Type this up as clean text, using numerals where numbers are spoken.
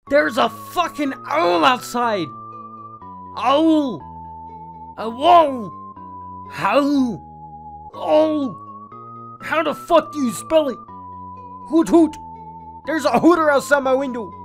There's a fucking owl outside! Owl! A wall! How? Oh! How the fuck do you spell it? Hoot hoot! There's a hooter outside my window!